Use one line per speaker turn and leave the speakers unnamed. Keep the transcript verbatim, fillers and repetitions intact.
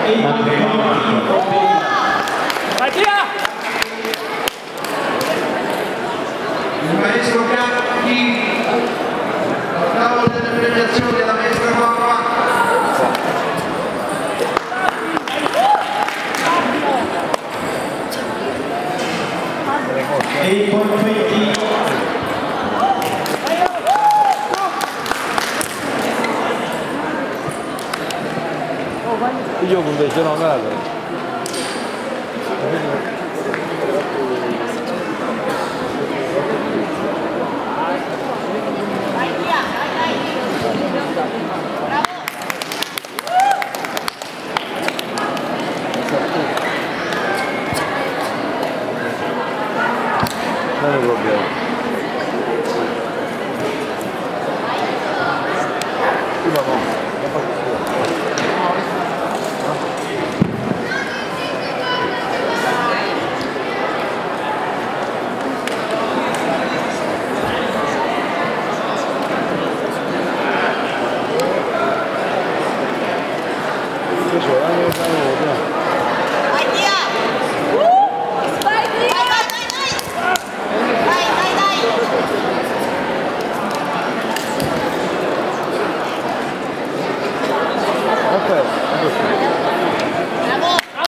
Vai via!
Il maestro Bianchi, al tavolo delle premiazioni della maestra Papà. E i confetti.
Io invece no, guarda. Non è problema. Prima no, non faccio più. Che c'è?